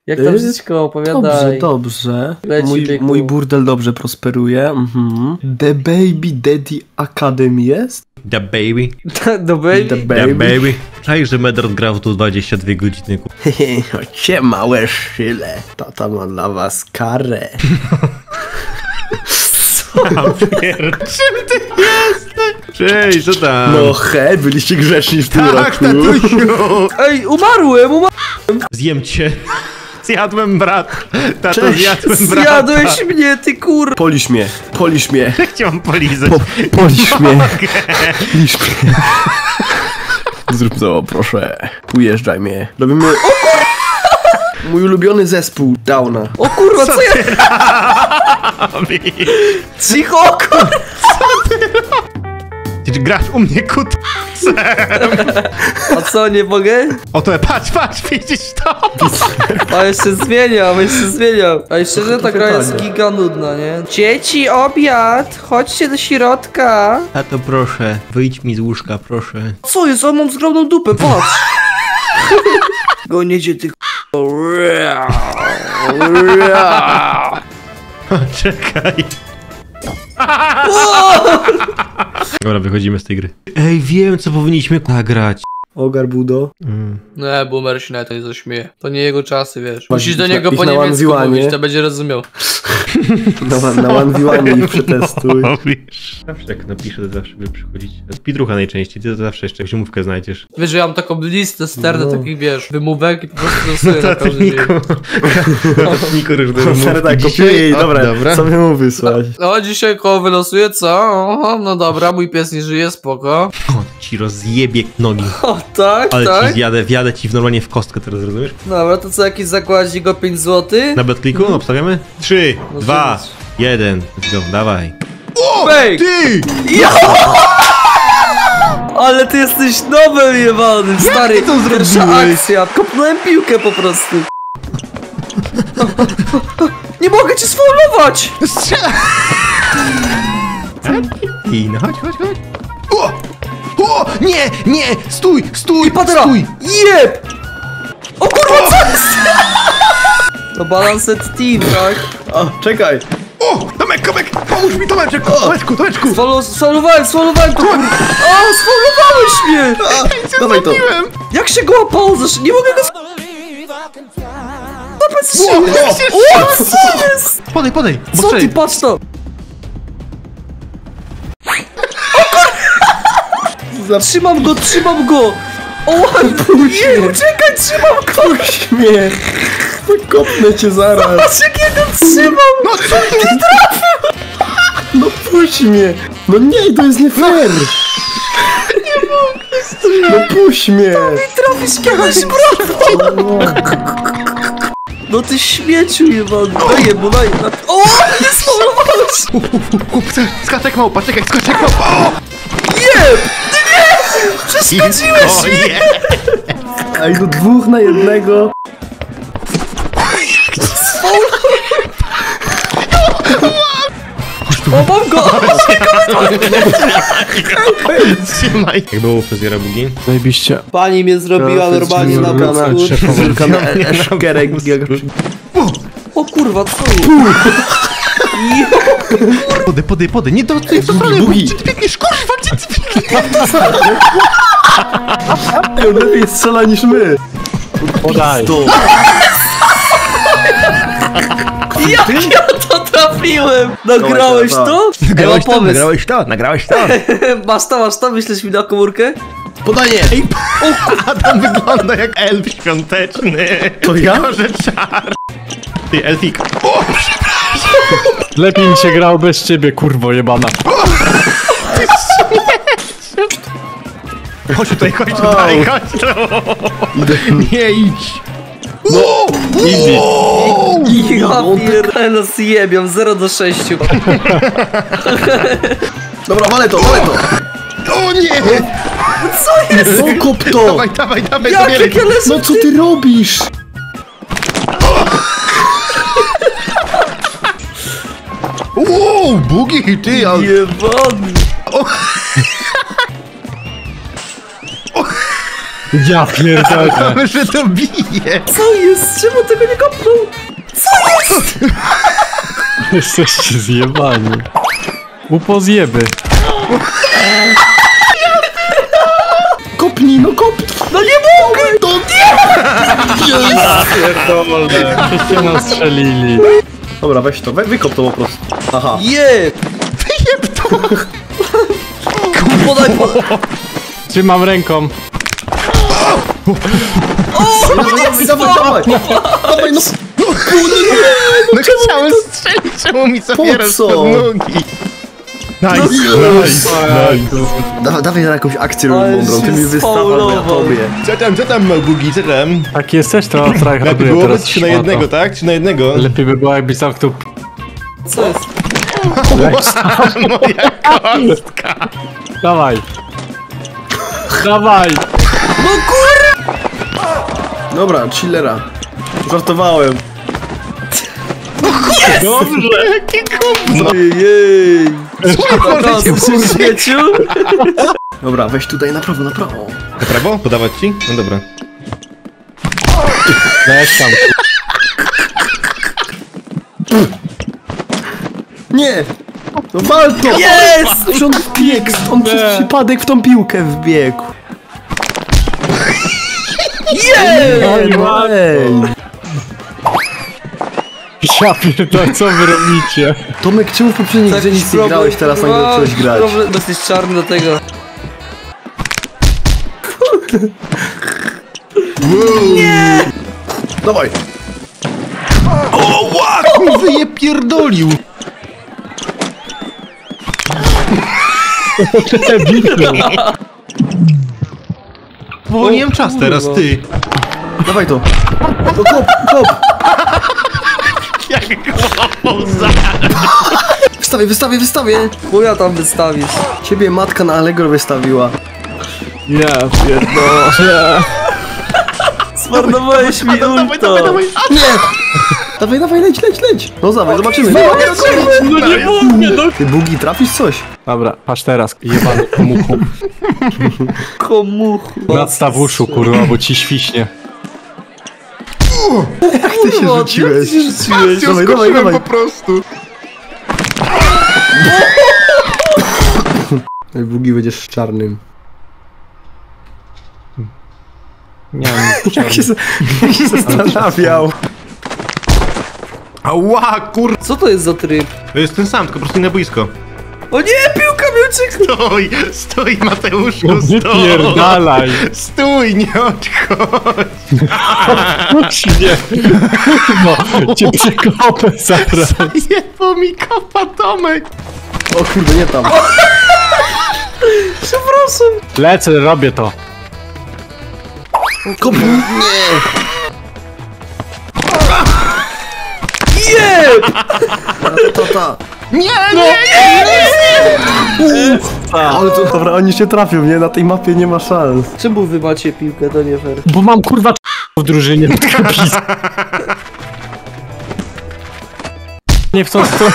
Jak tam wszystko opowiadaj. Dobrze. Leci, mój burdel dobrze prosperuje. The Baby Daddy Academy jest? The baby. Do baby? The The baby. Czaisz, że Medard grał tu 22 godziny. Chodźcie małe szyle. Tata ma dla was karę. Czym ty jesteś? Cześć, co tam? No hej, byliście grzeczni w tym tak, roku. tatusiu. Ej, umarłem! Zjem cię. Zjadłem brat. Tato, Cześć. zjadłem brata. Zjadłeś mnie, ty kur... Polisz mnie. Jak cię mam polizać? Polisz mnie. Lisz mnie. Zrób to, proszę. Ujeżdżaj mnie. Robimy... Mój ulubiony zespół Downa. O kurwa, co ja... Cicho, kurwa! Ty grasz u mnie kut... A co, nie mogę? Oto, patrz, widzisz to? A jeszcze zmieniam. A jeszcze, że ta gra jest giga nudna, nie? Dzieci, obiad! Chodźcie do środka! Tato, proszę, wyjdź mi z łóżka, proszę. Co jest? O, mam zgromną dupę, patrz! Goniecie tych... Czekaj. Dobra, wychodzimy z tej gry. Ej, wiem, co powinniśmy nagrać. Ogar Budo. Nie, boomer się na to nie zaśmieje. To nie jego czasy, wiesz. Musisz do ich niego na- po ich na niemiecku one mówić, v one, to będzie rozumiał. Na 1v1 ich przetestuj. Zawsze jak napiszę, to zawsze by przychodzić. Pidrucha najczęściej, ty to zawsze jeszcze ziomówkę znajdziesz. Wiesz, że ja mam taką listę sterne No. takich, wiesz, wymówek i po prostu losuję na każdy dzień. Notatniku różne Stary, tak, kopiuję jej, dobra, dobra. co mu wysłać? O, dzisiaj koło wylosuję, co? Oho, no dobra, mój pies nie żyje, spoko. O, ci rozjebie nogi. O, tak, Ale tak. ci wjadę ci normalnie w kostkę teraz, rozumiesz? Dobra, to co, jakiś zakładzik o 5 zł? Na betkliku obstawiamy? 3, No 2, zobacz. 1. Let's go, dawaj. Fake! Ty! Ale ty jesteś nowym jebanym, stary. to Pierwsza zrobiłeś? akcja. Kopnąłem piłkę po prostu. Nie mogę cię sfaulować! Strzela! I no chodź. O, nie, stój, Patera! stój. Jeb! O kurwa, co jest? To Balanced Team, tak? O, czekaj. O, Tomek, pomóż mi, Tomeczku, Tomeczku. Sfaulowałem to kurwa. O, sfaulowałeś mnie! Dawaj to. Jak się go łapało? Nie mogę go O, co jest? Podaj, bo Co ty, strzeli. patrz to! Trzymam go! O, nie, uciekaj, trzymam go! Puść mnie. Kopnę cię zaraz. Patrz jak ja go trzymam! No co ty? No puść mnie. No nie, to jest nie fair. No puść mnie. Trafisz kiedyś, brawo! No ty śmieciu jebany, daję mu, daj. O, nie sfaulowałeś! Skaczek małpa, czekaj, skaczek małpa. O! Jeb! Nie! Przeskoczyłeś mnie! Ej, do 2 na 1. O, mam go! Trzymaj. Jak było u fryzjera Bugi? Zajebiście. Pani mnie zrobiła normalnie na wózku. Zerka na eszkerek. O kurwa, co jest? Podaj, nie do tej strony, Bugi. gdzie ty biegniesz, kurwa, gdzie ty biegniesz? On lepiej strzela niż my. Podaj. Jak ja to trafiłem? Nagrałeś to? Ej, mam pomysł. Nagrałeś to. Masz to, wyślesz mi na komórkę? Podaję. Adam wygląda jak elf świąteczny. To ja? Tylko, że czar. Ty, elfik. O, Lepiej mi się grał bez ciebie, kurwo jebana. chodź tutaj. Nie idź. No, Easy. Ja pierdolę, no zjebiam, 0-6. Dobra, walę to. o nie. Co jest? No kop to. Dawaj, Jakie zabieraj. kolesi? No co ty robisz? Wow, Bugi, ty, ale... Jebany. Ja pierdolę. że to bije. Co jest? Czemu tego nie kopnął? Jesteście zjebani. Upozjeby. Kopnij, no kopnij! No nie mogę! To nie! Pierdolę. Wszyscy nas strzelili. Dobra, weź to, wykop to po prostu. Aha. Jeb! Wyjeb to! Podaj. Trzymam ręką. Dawaj, no. No chciałem strzelić, czemu mi zabierasz co? pod nogi? Nice, Dawaj na jakąś akcję Ale mądrą, ty się mi wystawasz na sfaulował. tobie. Co tam, Bugi, co tam? Tak jesteś, to Lepiej tryharduję było teraz. być 3 na 1, tak? 3 na 1. Lepiej by było, jakbyś zamknął. Co jest? Moja kostka. Dawaj. Dawaj. No kur... Dobra, chillera. Żartowałem. Dobrze. Jakie gówno. Jej. Pokaż śmieciu? Dobra, weź tutaj na prawo, na prawo. Na prawo? Podawać ci? No dobra. Weź tam. Nie! No wal to! Jest! Że on wbiegł, on przez przypadek w tą piłkę wbiegł. Jest! No ej! Ja pierdolę, co wy robicie? Tomek, czemu w poprzedniej grze nic nie grałeś, teraz nagle zacząłeś grać? Problem, jesteś czarny do tego. Dawaj! O, łaku, wyje pierdolił. Powolniłem czas teraz, ty. Dawaj to! No kop, kop! Jak głową za... Wystawię, wystawię, wystawię! Chuja tam wystawisz. Ciebie matka na Allegro wystawiła. Ja pierdolę. Zmarnowałeś mi ulto. Nie! Dawaj, dawaj, leć, leć, leć! No dawaj, zobaczymy. No nie mogę, no. Ty Bugi, trafisz coś? Dobra, patrz teraz, jebany komuchu. Komuchu. Nadstaw uszu, kurwa, bo ci świśnie. Jak ty się rzuciłeś? Jak ty się rzuciłeś? Dawaj, dawaj, dawaj. po prostu. Bugi, będziesz czarnym. Nie wiem, Jak się zastanawiał. Ała, kur... Co to jest za tryb? To jest ten sam, tylko po prostu inne boisko. O nie, piłka mi uciekła! Stój, stój Mateuszu, nie stój. pierdalaj. Stój, nie odchodź. Nie. No, cię przekopę zaraz. Jebał mi kopa Tomek. O kurde, nie tam. Przepraszam. Lecę, robię to. Kop! Jeb! Ta. Nie, No. nie. Ale to, dobra, oni się trafią, nie? Na tej mapie nie ma szans. Czemu wy macie piłkę, to nie fair. Bo mam kurwa w drużynie. Nie w tą stronę.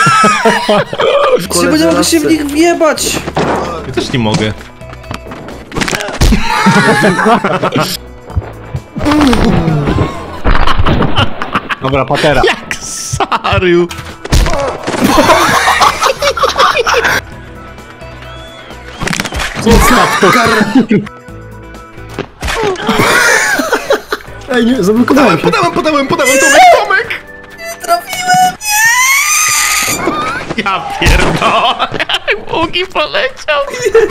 Czy nie mogę się w nich wjebać? Ja też nie mogę. Dobra, patera. Jak Sariu. Ej, nie, zablokowałem się. Podałem, Tomek! Nie trafiłem, nie! Ja pierdolę! Ługi poleciał!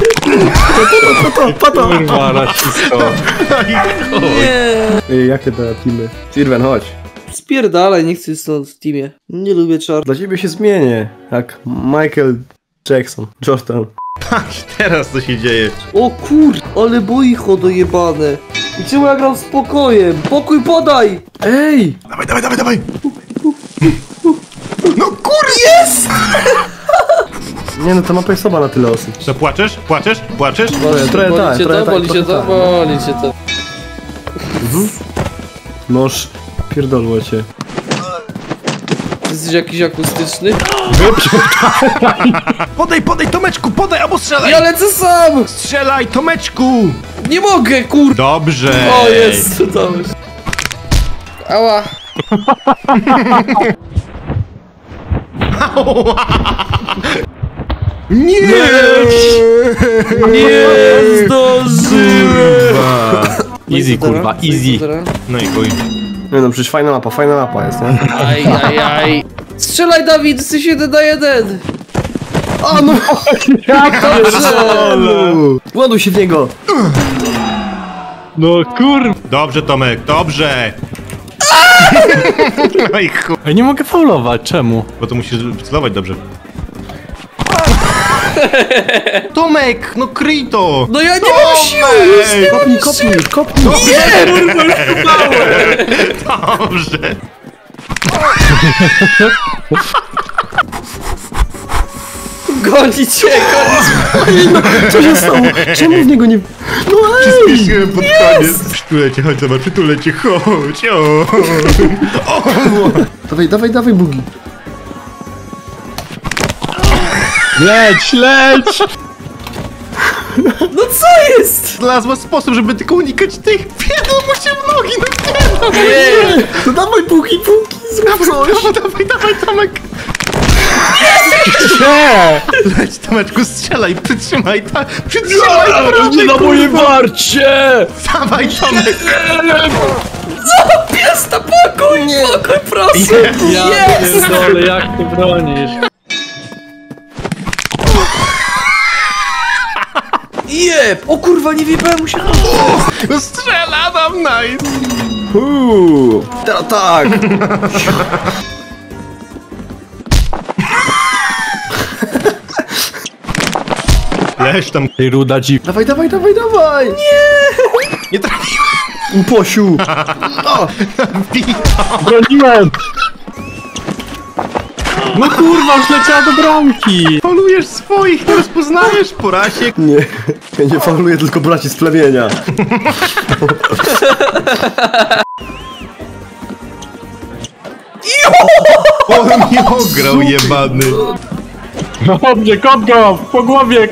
Pato! Kurwa, rasisto. Nie. Ej, jakie te teamy? Sirven, chodź. Spierdalaj, nie chcę stąd w teamie. Nie lubię czar. Dla ciebie się zmienię. Jak Michael Jackson. Jordan. Patrz teraz co się dzieje. O kur... ale boicho dojebane. I czemu ja gram spokojem? Pokój podaj! Ej! Dawaj! No kur... Jest! Nie no, ta mapa jest słaba na tyle osób. Co, płaczesz? Trochę tak, trochę tak, Boli cię trochę to, tak. boli cię to. Noż, pierdolło cię. Ty jesteś jakiś akustyczny? Podaj, Tomeczku, podaj, albo strzelaj! Ja lecę sam! Strzelaj, Tomeczku! Nie mogę, kur... Dobrze! O, jest! Dobrze. Ała. Nie! Nie zdążyłem! Easy, kurwa, easy. No i chuj. Nie no, przecież fajna mapa jest, nie? Aj. Strzelaj, Dawid, jesteś 1 na 1. A no! Dobrze! Ładuj się w niego! No kurwa. Dobrze, Tomek, dobrze! No i chuj. Ej, nie mogę faulować, czemu? Bo to musisz celować dobrze. Tomek, no kryj to! No ja nie mam siły! Kopnij! Dobrze! Goni cię! Co się stało? Czemu w niego nie... No ej! Spieszyłem pod koniec. Przytulecie, chodź zobacz, przytulecie, chodź, o! Dawaj, Bugi. Leć! No co jest? Znalazła sposób, żeby tylko unikać tych wiadomości w nogi, no Nie! To dawaj, Bugi, zrób coś! Dawaj, Tomek! Nie! Leć, Tomeczku, strzelaj, przytrzymaj, przytrzymaj, Nie na mojej warcie! dawaj, Tomek! Pies na pokój! Pokój, proszę! Ja Jest! pierdolę, jak ty bronisz? Jeb! O kurwa, nie wjebałem mu się na No strzela nam, nice! Teraz tak! Leż tam, Ty ruda dziw. Dawaj! nie trafiłem! Uposiu! Broniłem! No kurwa, już leciała do bramki! Polujesz swoich, nie rozpoznajesz, Porasiek! Nie, ja nie fauluję, tylko braci z plemienia. On mnie ograł, jebany! Dobrze, kop go! Po głowie!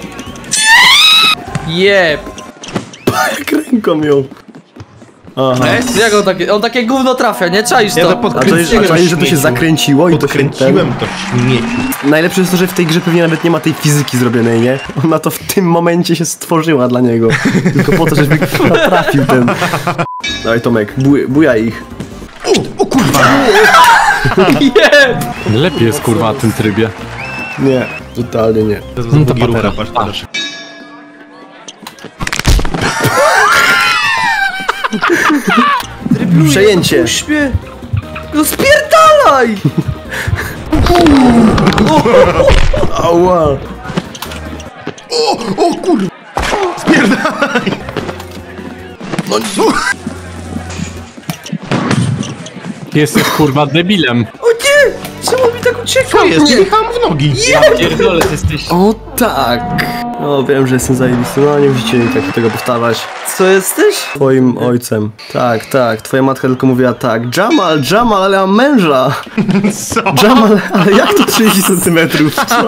Jeb! Jak ręką ją. Aha. Jak on takie gówno trafia, nie? Czaisz Ja to to? A to jest, podkręciłem, że to się śmieciu. zakręciło i to się... Podkręciłem to śmieciu. Najlepsze jest to, że w tej grze pewnie nawet nie ma tej fizyki zrobionej, nie? Ona to w tym momencie się stworzyła dla niego. Tylko po to, żeby trafił ten... Dawaj, Tomek, bujaj ich. O kurwa! Jeb! Lepiej jest kurwa na tym trybie. Nie, totalnie nie. To No to drugi rucha, patera. patrz, patrz. Przejęcie. Uśmie! No spierdalaj! Ała. O kurwa! Spierdalaj! No co? Jesteś kurwa debilem. O nie! Czemu mi tak ucieka? Co jest? Nie jechałem w nogi! Pierdolę, ty jesteś... O tak. No wiem, że jestem zajebisty, no nie musicie mi tak tego powtarzać. Co jesteś? Twoim ojcem. Tak, twoja matka tylko mówiła tak. Jamal, ale mam męża. Co? Jamal, ale jak to 30 centymetrów? Co?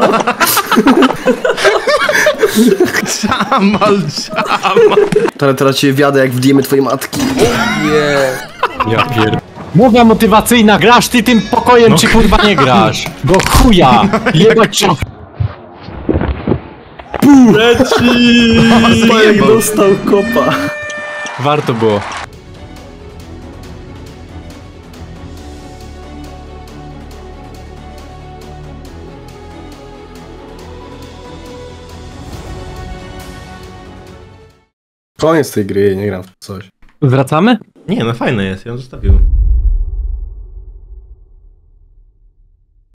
Jamal! Teraz cię wiadę, jak wdijemy twojej matki. Nie. Ja Mowa motywacyjna, grasz ty tym pokojem, czy kurwa nie grasz? Bo chuja! Jebać cię! Leci! Jak dostał kopa. Warto było. Koniec tej gry, nie gram w coś. Wracamy? Nie, no fajne jest, ja ją zostawił.